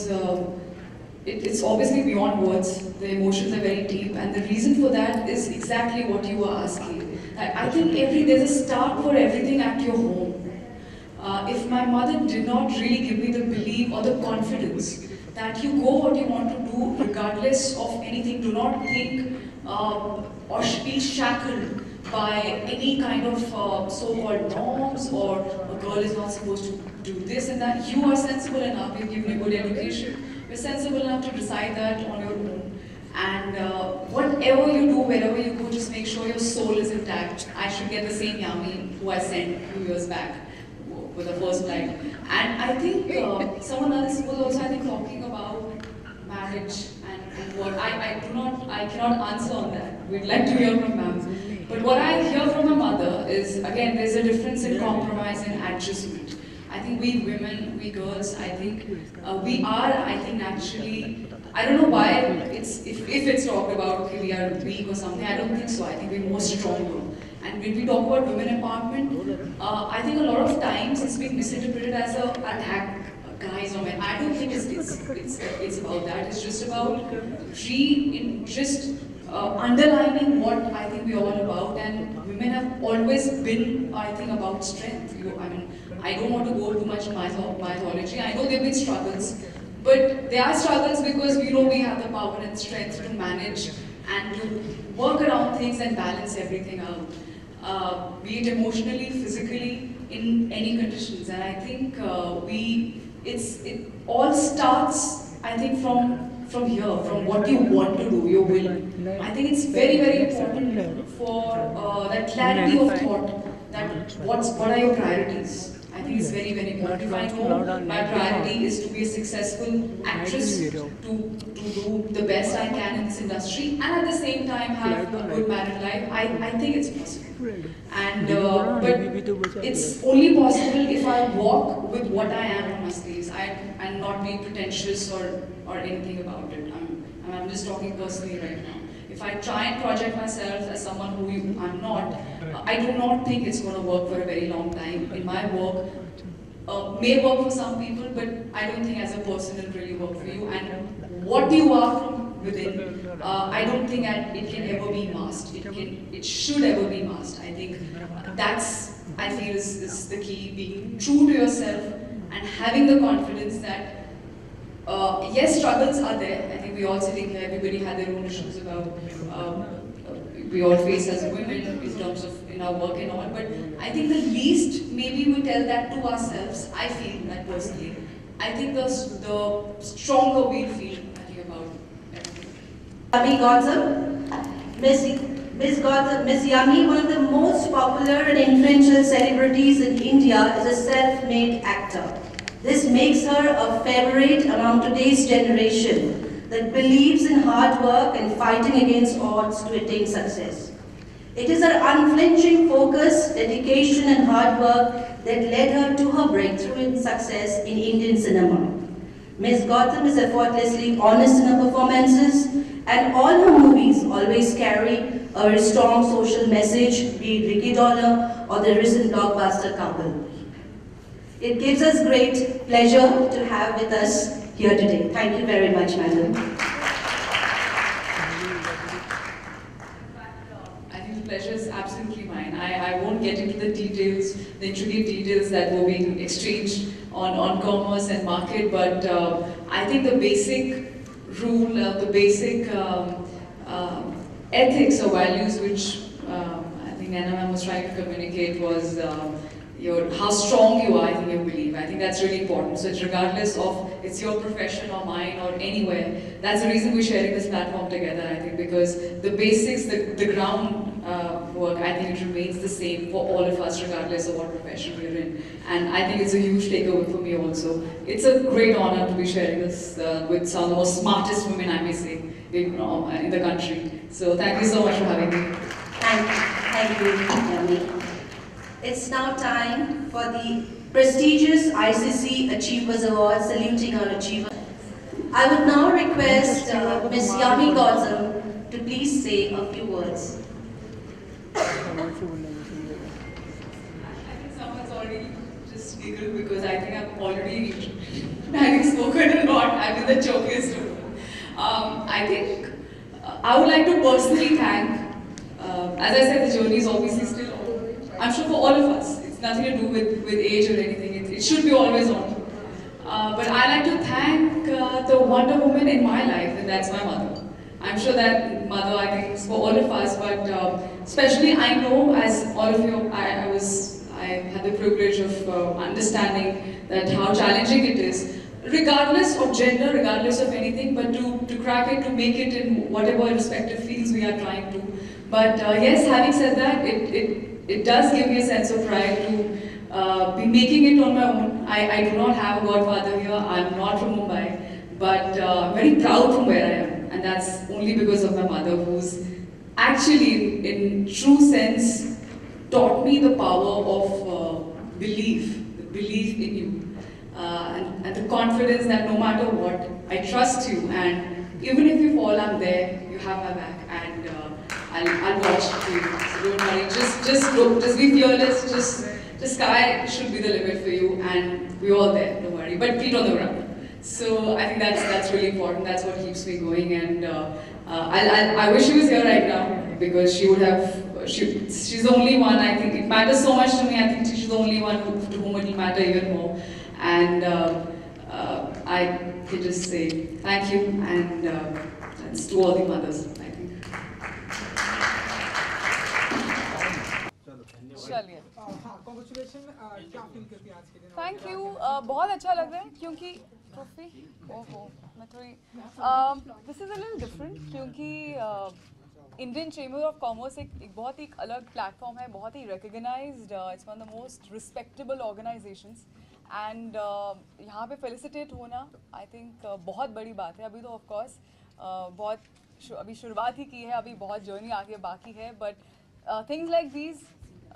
because it's obviously beyond words. The emotions are very deep, and the reason for that is exactly what you were asking. I think there's a start for everything at your home. If my mother did not really give me the belief or the confidence that you go what you want to do regardless of anything, do not think or be shackled by any kind of so-called norms, or a girl is not supposed to do this and that. You are sensible enough, you've given a good education, you're sensible enough to decide that on your own. And whatever you do, wherever you go, just make sure your soul is intact. I should get the same YAMI who I sent a few years back with the first flight. And I think someone else was also, I think, talking about marriage and what I cannot answer on that. We'd like to hear from ma'am. But what I hear from my mother is, again, there's a difference in compromise and adjustment. I think we women, we girls, I think we are, I think, naturally, I don't know why if it's talked about, okay, we are weak or something, I don't think so. I think we're more stronger. And when we talk about women empowerment, I think a lot of times it's being misinterpreted as an attack guys or men. I don't think it's about that. It's just about underlining what I think we're all about. And women have always been, I think, about strength. I don't want to go too much in mythology. I know there have been struggles, but there are struggles because we know we have the power and strength to manage and to work around things and balance everything out, be it emotionally, physically, in any conditions. And I think it all starts, I think, from here, from what you want to do, your will. I think it's very, very important for that clarity of thought, that what are your priorities. I think it's very, very important. If I know my priority is to be a successful actress, to do the best I can in this industry, and at the same time have a good married life, I think it's possible. And but it's only possible if I walk with what I am on my sleeves, and not be pretentious or anything about it. I'm just talking personally right now. If I try and project myself as someone who I'm not, I do not think it's going to work for a very long time. In my work, may work for some people, but I don't think as a person it'll really work for you. And what you are from within, I don't think it can ever be masked. It should ever be masked. I think that's, I feel, is the key, being true to yourself and having the confidence that yes, struggles are there. I think we all sitting here, everybody had their own issues about we all face as women in terms of in our work and all. But I think the least maybe we tell that to ourselves. I feel that personally. I think the stronger we feel, I think, about everything. YAMI Gautam, Miss YAMI, one of the most popular and influential celebrities in India, is a self-made actor. This makes her a favorite among today's generation that believes in hard work and fighting against odds to attain success. It is her unflinching focus, dedication and hard work that led her to her breakthrough in success in Indian cinema. Ms. Gautam is effortlessly honest in her performances, and all her movies always carry a very strong social message, be it Ricky Dollar or the recent blockbuster Couple. It gives us great pleasure to have with us here today. Thank you very much, madam. I think the pleasure is absolutely mine. I won't get into the details, the intricate details that were being exchanged on commerce and market, but I think the basic rule, the basic ethics or values which I think Nana was trying to communicate was how strong you are, I think, you believe. I think that's really important. So it's regardless of it's your profession or mine or anywhere. That's the reason we're sharing this platform together, I think, because the basics, the ground work, I think it remains the same for all of us, regardless of what profession we're in. And I think it's a huge takeaway for me also. It's a great honor to be sharing this with some of the most smartest women, I may say, in the country. So thank you so much for having me. Thank you, YAMI. It's now time for the prestigious ICC Achievers Award, saluting our achievers. I would now request Ms. YAMI Gautam to please say a few words. I think someone's already just giggled because I think I've already, having spoken a lot, I've I would like to personally thank, as I said, the journey is obviously still on. I'm sure for all of us, it's nothing to do with age or anything, it should be always on. But I like to thank the Wonder Woman in my life, and that's my mother. I'm sure that mother, I think, is for all of us, but especially I know, as all of you, I had the privilege of understanding that how challenging it is, regardless of gender, regardless of anything, but to crack it, to make it in whatever respective fields we are trying to. But yes, having said that, it does give me a sense of pride to be making it on my own. I do not have a godfather here, I'm not from Mumbai, but I'm very proud from where I am, and that's only because of my mother, who's actually, in true sense, taught me the power of belief, the belief in you. And the confidence that no matter what, I trust you, and even if you fall, I'm there, you have my back, and I'll watch for you. So don't worry, just be fearless, the sky should be the limit for you, and we're all there, don't worry, but feet on the ground. So I think that's really important, that's what keeps me going, and I wish she was here right now, because she would have, she's the only one, I think, it matters so much to me, I think she's the only one to whom it will matter even more. And I can just say thank you, and thanks to all the mothers, I think. चलिए, thank you, बहुत अच्छा लग रहा है क्योंकि trophy, ओहो मैं थोड़ी this is a little different, क्योंकि इंडियन चेंबर ऑफ कॉमर्स एक बहुत ही अलग प्लेटफॉर्म है, बहुत ही recognised, it's one of the most respectable organisations, and यहाँ पे फेलिसिटेट होना आई थिंक बहुत बड़ी बात है. अभी तो ऑफ कोर्स अभी शुरुआत ही की है, अभी बहुत जर्नी आगे बाकी है, but things like these,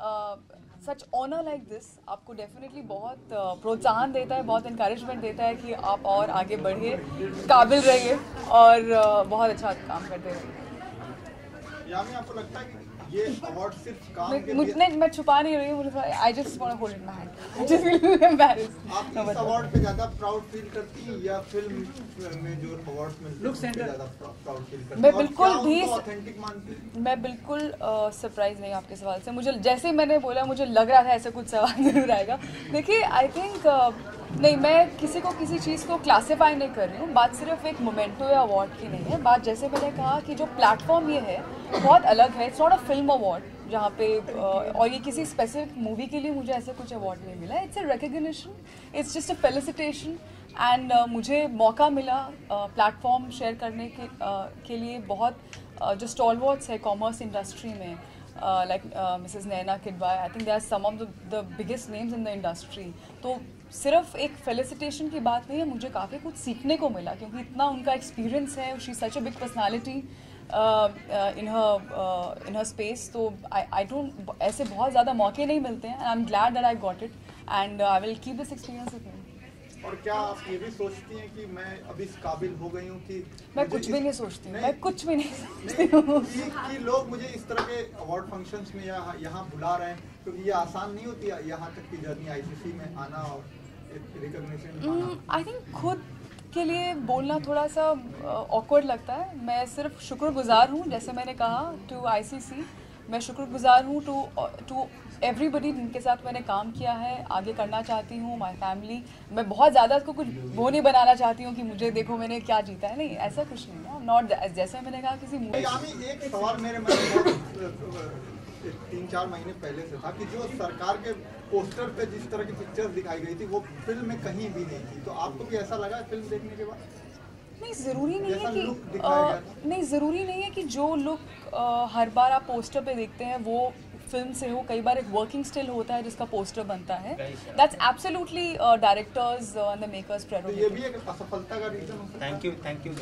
such honour like this आपको डेफिनेटली बहुत प्रोत्साहन देता है, बहुत इंकरेजमेंट देता है कि आप और आगे बढ़िए, काबिल रहिए और बहुत अच्छा काम करते रहिए. यामी, आपको लगता है कि ये अवार्ड सिर्फ काम के लिए, मैं छुपा नहीं रही हूँ, I just want to hold it my hand, I just feel embarrassed. आप इस अवार्ड पे ज्यादा प्राउड फील करती हैं या फिल्म में जो अवार्ड्स मिलते हैं ज्यादा प्राउड फील करती हैं? मैं बिल्कुल भी ऑथेंटिक मानती हूं. मैं बिल्कुल सरप्राइज नहीं आपके सवाल से. मुझे जैसे ही मैंने बोला, मुझे लग रहा था ऐसा कुछ सवाल जरूर आएगा. देखिए, आई थिंक नहीं, मैं किसी को किसी चीज़ को क्लासीफाई नहीं कर रही हूँ. बात सिर्फ एक मोमेंटो या अवार्ड की नहीं है. बात, जैसे मैंने कहा, कि जो प्लेटफॉर्म ये है बहुत अलग है. It's not a film award जहाँ पे और ये किसी स्पेसिफिक मूवी के लिए मुझे ऐसा कुछ अवार्ड नहीं मिला. It's a recognition, it's just a felicitation, and मुझे मौका मिला प्लेटफॉर्म शेयर करने के लिए. बहुत जो स्टॉलवर्ड्स है कॉमर्स इंडस्ट्री में, like Mrs. Naina Kidwai, I think they are some of the biggest names in the industry. तो सिर्फ एक फेलिसिटेशन की बात नहीं है, मुझे काफ़ी कुछ सीखने को मिला, क्योंकि इतना उनका एक्सपीरियंस है. She such a big personality in her space. तो आई डोंट, ऐसे बहुत ज़्यादा मौके नहीं मिलते हैं. I am glad that I got it, and I will keep this experience with me. और क्या आप ये भी सोचती हैं कि मैं अभी इस काबिल हो गई हूँ कि मैं कुछ भी नहीं सोचती हूँ, मैं कुछ भी नहीं सोचती हूँ कि लोग मुझे इस तरह के अवार्ड फंक्शंस में या यहाँ बुला रहे हैं, क्योंकि ये आसान नहीं होती है यहाँ तक की जर्नी ICC में आना और रिकॉग्निशन पाना. आई थिंक खुद के लिए बोलना थोड़ा सा ऑकवर्ड लगता है. मैं सिर्फ शुक्रगुजार हूँ, जैसे मैंने कहा, टू ICC. मैं शुक्रगुजार हूँ टू एवरीबडी जिनके साथ मैंने काम किया है, आगे करना चाहती हूँ. माय फैमिली, मैं बहुत ज़्यादा उसको कुछ वो नहीं बनाना चाहती हूँ कि मुझे देखो मैंने क्या जीता है, नहीं, ऐसा कुछ नहीं है. नॉट जैसे मैंने कहा किसी मूवी. एक सवाल मेरे मन में 3-4 महीने पहले से था कि जो सरकार के पोस्टर पे जिस तरह की पिक्चर्स दिखाई गई थी वो फिल्म में कहीं भी नहीं थी. तो आपको भी ऐसा लगा फिल्म देखने के बाद? नहीं, ज़रूरी नहीं है कि नहीं, ज़रूरी नहीं है कि जो लुक हर बार आप पोस्टर पे देखते हैं वो फिल्म से हो. कई बार एक वर्किंग स्टिल होता है जिसका पोस्टर बनता है. That's absolutely directors and the makers prerogative. ये भी एक असफलता का रीजन हो सकता है. थैंक यू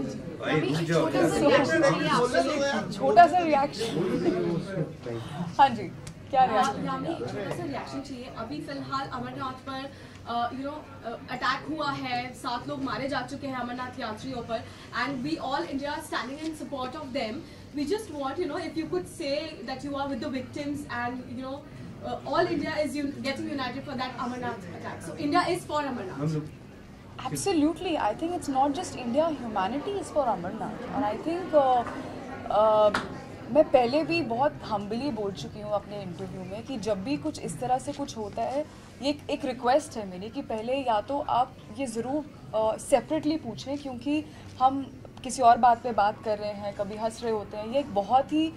छोटा सा रिएक्शन. हाँ जी, क्या रिएक्शन? छोटा सा रिएक्शन चाहिए. अभी फिलहाल अमरनाथ पर अटैक हुआ है, 7 लोग मारे जा चुके हैं अमरनाथ यात्रियों पर, and we all India standing in support of them. We just want, if you could say that you are with the victims, and all India is getting united for that Amarnath attack. So India is for Amarnath. Absolutely, I think it's not just India. Humanity is for Amarnath, and I think मैं पहले भी बहुत humbly बोल चुकी हूँ अपने interview में कि जब भी कुछ इस तरह से कुछ होता है, ये एक रिक्वेस्ट है मेरी कि पहले या तो आप ये ज़रूर सेपरेटली पूछें, क्योंकि हम किसी और बात पे बात कर रहे हैं, कभी हंस रहे होते हैं। ये एक बहुत ही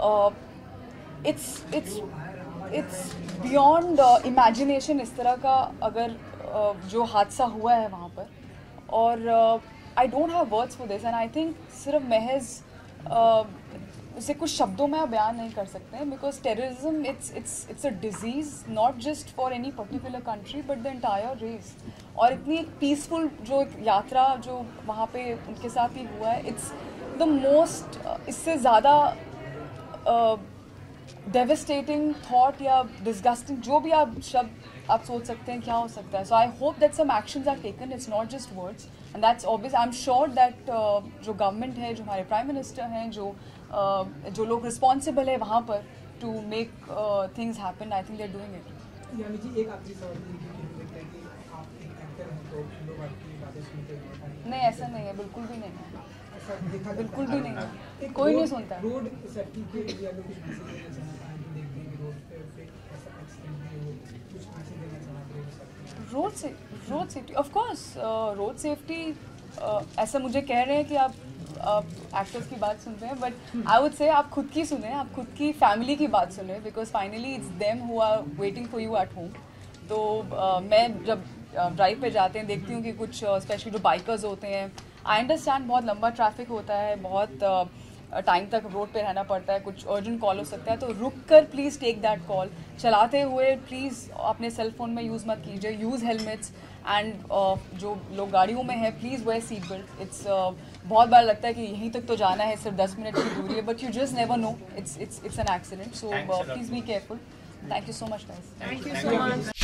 इट्स बियॉन्ड इमेजिनेशन इस तरह का अगर जो हादसा हुआ है वहाँ पर, और I don't have words for this and I think सिर्फ महज उसे कुछ शब्दों में आप बयान नहीं कर सकते हैं, because terrorism it's a disease not just for any particular country but the entire race. और इतनी एक पीसफुल जो यात्रा जो वहाँ पे उनके साथ ही हुआ है, इट्स द मोस्ट, इससे ज़्यादा डेविस्टेटिंग थॉट या डिस्गस्टिंग जो भी आप शब्द आप सोच सकते हैं क्या हो सकता है। So I hope that some actions are taken, it's not just words and that's obvious. I am sure that जो गवर्नमेंट है, जो हमारे प्राइम मिनिस्टर हैं, जो लोग रिस्पॉन्सिबल है वहाँ पर to make things happen, I think they are doing it. Yami ji, एक आखिरी सवाल है कि आप एक एक्टर हैं तो लोग आपकी बातें सुनते हैं। नहीं, ऐसा नहीं है, बिल्कुल भी नहीं है, ऐसा देखा बिल्कुल भी नहीं है, कोई नहीं सुनता। रोड सेफ्टी के लिए अगर कुछ मैसेज देना चाहना है तो देखते हैं कि रोड पे ऐसा एक्सीडेंट भी हो, कुछ मैसेज देना चाहते हैं road safety of course, road safety ऐसा मुझे कह रहे हैं कि आप एक्टर्स की बात सुन रहे हैं, बट आई वुड से आप खुद की सुने, आप खुद की फैमिली की बात सुने, because finally it's them who are waiting for you at home. तो मैं जब ड्राइव पे जाते हैं देखती हूँ कि कुछ स्पेशली जो बाइकर्स होते हैं, आई अंडरस्टैंड बहुत लंबा ट्रैफिक होता है, बहुत टाइम तक रोड पे रहना पड़ता है, कुछ अर्जेंट कॉल हो सकता है, तो रुक कर प्लीज़ टेक दैट कॉल। चलाते हुए प्लीज़ अपने सेल फोन में यूज़ मत कीजिए, यूज़ हेलमेट्स एंड जो लोग गाड़ियों में है please wear seat belt. It's बहुत बार लगता है कि यहीं तक तो जाना है, सिर्फ 10 मिनट की दूरी है, but you just never know, it's an accident, so please be careful. Thank you so much guys. Thank you so much.